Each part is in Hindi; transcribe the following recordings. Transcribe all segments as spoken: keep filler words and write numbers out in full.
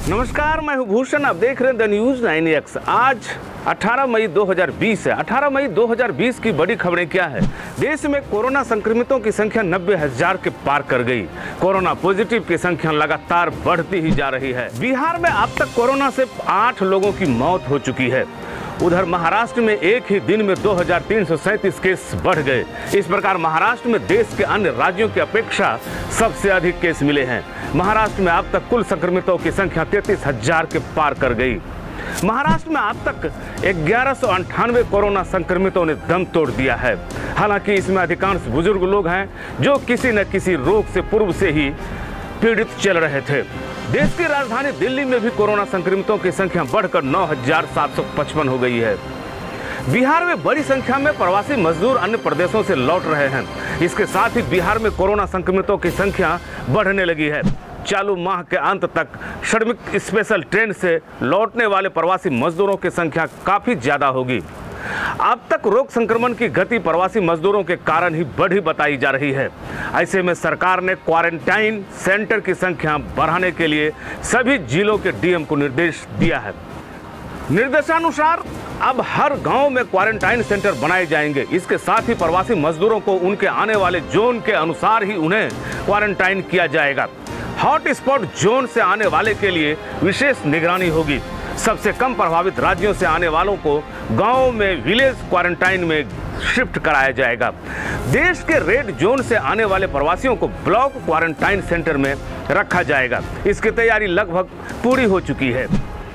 नमस्कार, मैं हूं भूषण। आप देख रहे हैं द न्यूज नाइन एक्स। आज अठारह मई दो हज़ार बीस है। अठारह मई दो हज़ार बीस की बड़ी खबरें क्या है? देश में कोरोना संक्रमितों की संख्या नब्बे हजार के पार कर गई। कोरोना पॉजिटिव की संख्या लगातार बढ़ती ही जा रही है। बिहार में अब तक कोरोना से आठ लोगों की मौत हो चुकी है। उधर महाराष्ट्र में एक ही दिन में दो हज़ार तीन सौ सैंतीस केस बढ़ गए। इस प्रकार महाराष्ट्र में देश के अन्य राज्यों की अपेक्षा सबसे अधिक केस मिले हैं। महाराष्ट्र में अब तक कुल संक्रमितों की संख्या तैंतीस हजार के पार कर गई। महाराष्ट्र में अब तक ग्यारह सौ अंठानवे कोरोना संक्रमितों ने दम तोड़ दिया है। हालांकि इसमें अधिकांश बुजुर्ग लोग हैं जो किसी न किसी रोग से पूर्व से ही पीड़ित चल रहे थे। देश की राजधानी दिल्ली में भी कोरोना संक्रमितों की संख्या बढ़कर नौ हजार सात सौ पचपन हो गई है। बिहार में बड़ी संख्या में प्रवासी मजदूर अन्य प्रदेशों से लौट रहे हैं। इसके साथ ही बिहार में कोरोना संक्रमितों की संख्या बढ़ने लगी है। चालू माह के अंत तक श्रमिक स्पेशल ट्रेन से लौटने वाले प्रवासी मजदूरों की संख्या काफी ज्यादा होगी। अब तक रोग संक्रमण की गति प्रवासी मजदूरों के कारण ही बढ़ी बताई जा रही है। ऐसे में सरकार ने क्वारंटाइन सेंटर की संख्या बढ़ाने के लिए सभी जिलों के डीएम को निर्देश दिया है। निर्देशानुसार अब हर गांव में क्वारंटाइन सेंटर बनाए जाएंगे। इसके साथ ही प्रवासी मजदूरों को उनके आने वाले जोन के अनुसार ही उन्हें क्वारंटाइन किया जाएगा। हॉट स्पॉट जोन से आने वाले के लिए विशेष निगरानी होगी। सबसे कम प्रभावित राज्यों से आने वालों को गांव में विलेज क्वारंटाइन में शिफ्ट कराया जाएगा। देश के रेड जोन से आने वाले प्रवासियों को ब्लॉक क्वारंटाइन सेंटर में रखा जाएगा। इसकी तैयारी लगभग पूरी हो चुकी है।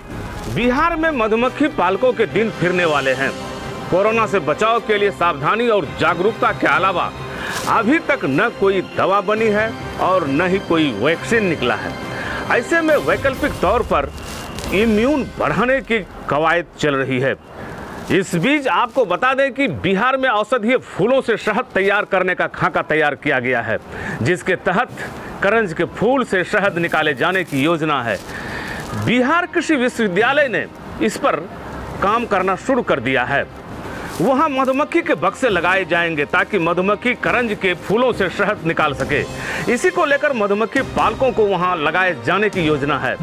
बिहार में मधुमक्खी पालकों के दिन फिरने वाले हैं। कोरोना से बचाव के लिए सावधानी और जागरूकता के अलावा अभी तक न कोई दवा बनी है और न ही कोई वैक्सीन निकला है। ऐसे में वैकल्पिक तौर पर इम्यून बढ़ाने की कवायद चल रही है। इस बीच आपको बता दें कि बिहार में औषधीय फूलों से शहद तैयार करने का खाका तैयार किया गया है, जिसके तहत करंज के फूल से शहद निकाले जाने की योजना है। बिहार कृषि विश्वविद्यालय ने इस पर काम करना शुरू कर दिया है। वहां मधुमक्खी के बक्से लगाए जाएंगे ताकि मधुमक्खी करंज के फूलों से शहद निकाल सके। इसी को लेकर मधुमक्खी पालकों को वहां लगाए जाने की योजना है।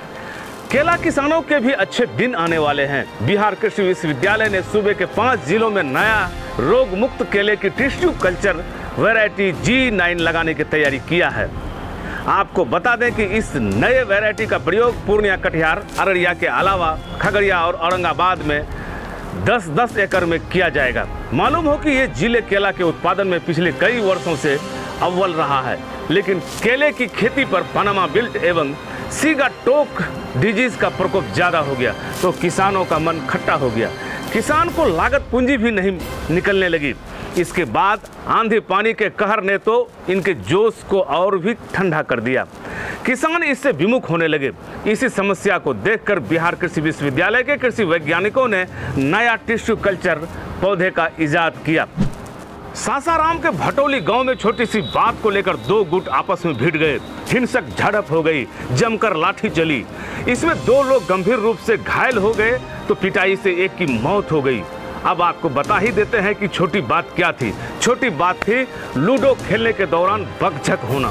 केला किसानों के भी अच्छे दिन आने वाले हैं। बिहार कृषि विश्वविद्यालय ने सूबे के पांच जिलों में नया रोग मुक्त केले की tissue culture variety G nine लगाने की तैयारी किया है। आपको बता दें कि इस नए वैरायटी का प्रयोग पूर्णिया, कटिहार, अररिया के अलावा खगड़िया और औरंगाबाद में दस दस एकड़ में किया जाएगा। मालूम हो कि ये जिले केला के उत्पादन में पिछले कई वर्षों से अव्वल रहा है, लेकिन केले की खेती पर पनामा बिल्ट एवं सीगाटोक डिजीज का प्रकोप ज्यादा हो गया तो किसानों का मन खट्टा हो गया। किसान को लागत पूंजी भी नहीं निकलने लगी। इसके बाद आंधी पानी के कहर ने तो इनके जोश को और भी ठंडा कर दिया। किसान इससे विमुख होने लगे। इसी समस्या को देखकर बिहार कृषि विश्वविद्यालय के कृषि वैज्ञानिकों ने नया टिश्यू कल्चर पौधे का इजाद किया। सासाराम के भटोली गांव में छोटी सी बात को लेकर दो गुट आपस में भिड़ गए। हिंसक झड़प हो गई, जमकर लाठी चली। इसमें दो लोग गंभीर रूप से घायल हो गए तो पिटाई से एक की मौत हो गई। अब आपको बता ही देते हैं कि छोटी बात क्या थी। छोटी बात थी लूडो खेलने के दौरान बकझक होना।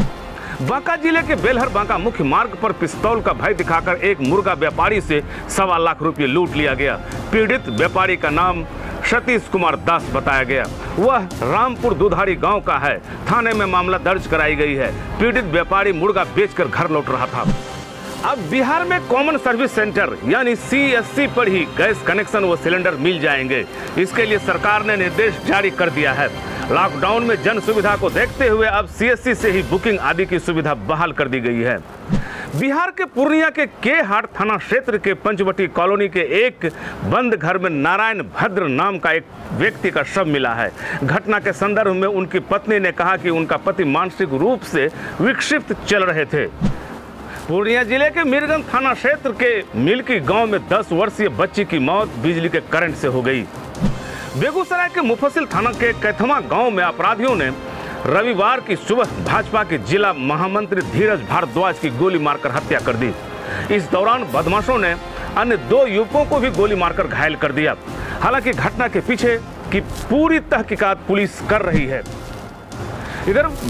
बांका जिले के बेलहर बांका मुख्य मार्ग पर पिस्तौल का भय दिखाकर एक मुर्गा व्यापारी से सवा लाख रुपए लूट लिया गया। पीड़ित व्यापारी का नाम सतीश कुमार दास बताया गया। वह रामपुर दुधारी गांव का है। थाने में मामला दर्ज कराई गई है। पीड़ित व्यापारी मुर्गा बेचकर घर लौट रहा था। अब बिहार में कॉमन सर्विस सेंटर यानी सीएससी पर ही गैस कनेक्शन व सिलेंडर मिल जाएंगे। इसके लिए सरकार ने निर्देश जारी कर दिया है। लॉकडाउन में जन सुविधा को देखते हुए अब सीएससी से ही बुकिंग आदि की सुविधा बहाल कर दी गई है। बिहार के पूर्णिया के के हाट थाना क्षेत्र के पंचवटी कॉलोनी के एक बंद घर में नारायण भद्र नाम का एक व्यक्ति का शव मिला है। घटना के संदर्भ में उनकी पत्नी ने कहा कि उनका पति मानसिक रूप से विक्षिप्त चल रहे थे। पूर्णिया जिले के मीरगंज थाना क्षेत्र के मिल्की गांव में दस वर्षीय बच्ची की मौत बिजली के करंट से हो गई। बेगूसराय के मुफस्सिल थाना के कैथमा गांव में अपराधियों ने रविवार की सुबह भाजपा के जिला महामंत्री धीरज भारद्वाज की गोली मारकर हत्या कर दी। इस दौरान बदमाशों ने अन्य दो युवकों को भी गोली मारकर घायल कर दिया। हालांकि घटना के पीछे की पूरी तहकीकात पुलिस कर रही है। इधर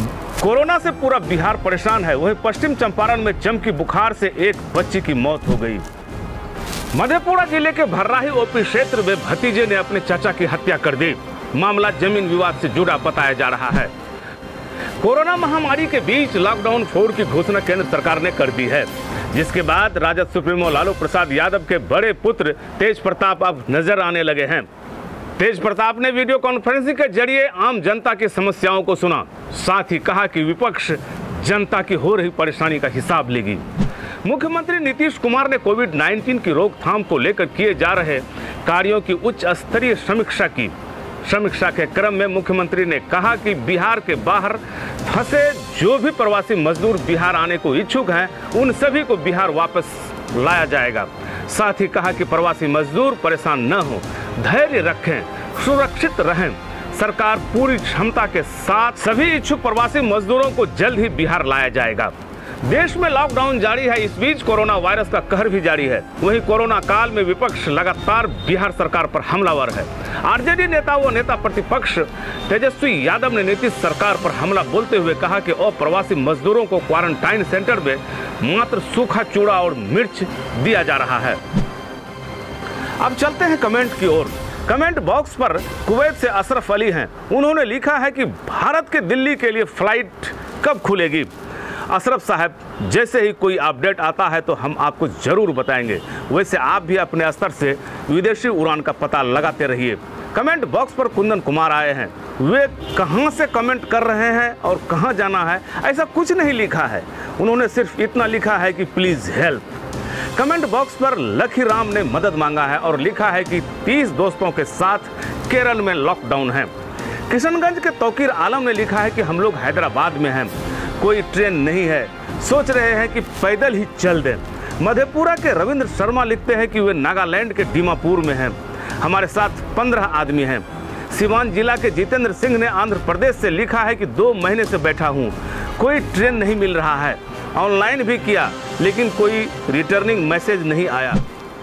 कोरोना से पूरा बिहार परेशान है। वहीं पश्चिम चंपारण में चमकी बुखार से एक बच्ची की मौत हो गई। मधेपुरा जिले के भर्राही ओपी क्षेत्र में भतीजे ने अपने चाचा की हत्या कर दी। मामला जमीन विवाद से जुड़ा बताया जा रहा है। कोरोना महामारी के बीच लॉकडाउन फोर की घोषणा केंद्र सरकार ने कर दी है, जिसके बाद राजद सुप्रीमो लालू प्रसाद यादव के बड़े पुत्र तेज प्रताप अब नजर आने लगे हैं। तेज प्रताप ने वीडियो कॉन्फ्रेंसिंग के जरिए आम जनता की समस्याओं को सुना, साथ ही कहा कि विपक्ष जनता की हो रही परेशानी का हिसाब लेगी। मुख्यमंत्री नीतीश कुमार ने कोविड नाइन्टीन की रोकथाम को लेकर किए जा रहे कार्यों की उच्च स्तरीय समीक्षा की। समीक्षा के क्रम में मुख्यमंत्री ने कहा कि बिहार के बाहर फंसे जो भी प्रवासी मजदूर बिहार आने को इच्छुक हैं, उन सभी को बिहार वापस लाया जाएगा। साथ ही कहा कि प्रवासी मजदूर परेशान न हो, धैर्य रखें, सुरक्षित रहें। सरकार पूरी क्षमता के साथ सभी इच्छुक प्रवासी मजदूरों को जल्द ही बिहार लाया जाएगा। देश में लॉकडाउन जारी है। इस बीच कोरोना वायरस का कहर भी जारी है। वहीं कोरोना काल में विपक्ष लगातार बिहार सरकार पर हमलावर है। आरजेडी नेता व नेता प्रतिपक्ष तेजस्वी यादव ने नीतीश सरकार पर हमला बोलते हुए कहा कि अप्रवासी मजदूरों को क्वारंटाइन सेंटर में मात्र सूखा चूड़ा और मिर्च दिया जा रहा है। अब चलते हैं कमेंट की ओर। कमेंट बॉक्स पर कुवैत से अशरफ अली हैं। उन्होंने लिखा है कि भारत के दिल्ली के लिए फ्लाइट कब खुलेगी। अशरफ साहब, जैसे ही कोई अपडेट आता है तो हम आपको जरूर बताएंगे। वैसे आप भी अपने स्तर से विदेशी उड़ान का पता लगाते रहिए। कमेंट बॉक्स पर कुंदन कुमार आए हैं। वे कहां से कमेंट कर रहे हैं और कहां जाना है ऐसा कुछ नहीं लिखा है। उन्होंने सिर्फ इतना लिखा है कि प्लीज़ हेल्प। कमेंट बॉक्स पर लखी राम ने मदद मांगा है और लिखा है कि तीस दोस्तों के साथ केरल में लॉकडाउन है। किशनगंज के तौकीर आलम ने लिखा है कि हम लोग हैदराबाद में हैं, कोई ट्रेन नहीं है, सोच रहे हैं कि पैदल ही चल दें। मधेपुरा के रविंद्र शर्मा लिखते हैं कि वे नागालैंड के दीमापुर में हैं, हमारे साथ पंद्रह आदमी हैं। सिवान जिला के जितेंद्र सिंह ने आंध्र प्रदेश से लिखा है कि दो महीने से बैठा हूं, कोई ट्रेन नहीं मिल रहा है, ऑनलाइन भी किया लेकिन कोई रिटर्निंग मैसेज नहीं आया।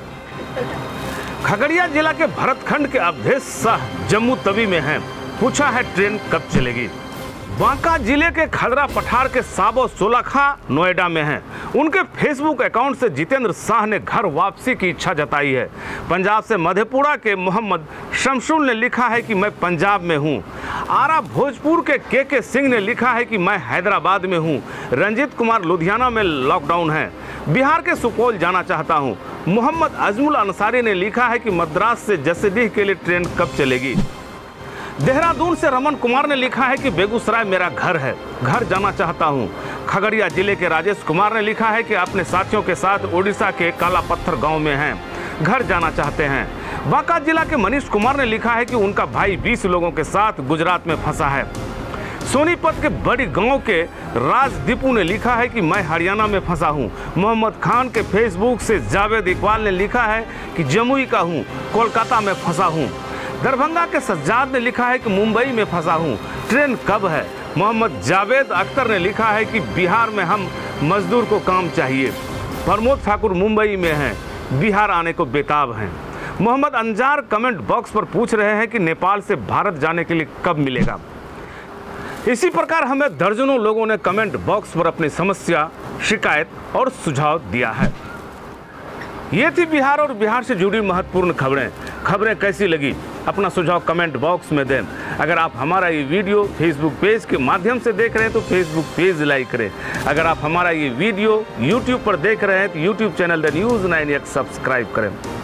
खगड़िया जिला के भरतखंड के अवधेश शाह जम्मू तवी में हैं, पूछा है ट्रेन कब चलेगी। बांका जिले के खदरा पठार के साबो सोलखा नोएडा में हैं। उनके फेसबुक अकाउंट से जितेंद्र शाह ने घर वापसी की इच्छा जताई है। पंजाब से मधेपुरा के मोहम्मद शमशुल ने लिखा है कि मैं पंजाब में हूं। आरा भोजपुर के के के सिंह ने लिखा है कि मैं हैदराबाद में हूं। रंजीत कुमार लुधियाना में लॉकडाउन है, बिहार के सुपौल जाना चाहता हूं। मोहम्मद अजमुल अंसारी ने लिखा है कि मद्रास से जसीडीह के लिए ट्रेन कब चलेगी। देहरादून से रमन कुमार ने लिखा है कि बेगूसराय मेरा घर है, घर जाना चाहता हूं। खगड़िया जिले के राजेश कुमार ने लिखा है कि अपने साथियों के साथ उड़ीसा के काला पत्थर गांव में हैं, घर जाना चाहते हैं। बांका जिला के मनीष कुमार ने लिखा है कि उनका भाई बीस लोगों के साथ गुजरात में फंसा है। सोनीपत के बड़ी गांव के राज दीपू ने लिखा है कि मैं हरियाणा में फंसा हूं। मोहम्मद खान के फेसबुक से जावेद इकबाल ने लिखा है कि जमुई का हूं, कोलकाता में फंसा हूं। दरभंगा के सज्जाद ने लिखा है कि मुंबई में फंसा हूं, ट्रेन कब है। मोहम्मद जावेद अख्तर ने लिखा है कि बिहार में हम मजदूर को काम चाहिए। प्रमोद ठाकुर मुंबई में हैं, बिहार आने को बेताब हैं। मोहम्मद अंजार कमेंट बॉक्स पर पूछ रहे हैं कि नेपाल से भारत जाने के लिए कब मिलेगा। इसी प्रकार हमें दर्जनों लोगों ने कमेंट बॉक्स पर अपनी समस्या, शिकायत और सुझाव दिया है। ये थी बिहार और बिहार से जुड़ी महत्वपूर्ण खबरें। खबरें कैसी लगी अपना सुझाव कमेंट बॉक्स में दें। अगर आप हमारा ये वीडियो फेसबुक पेज के माध्यम से देख रहे हैं तो फेसबुक पेज लाइक करें। अगर आप हमारा ये वीडियो यूट्यूब पर देख रहे हैं तो YouTube channel the news nine X subscribe करें।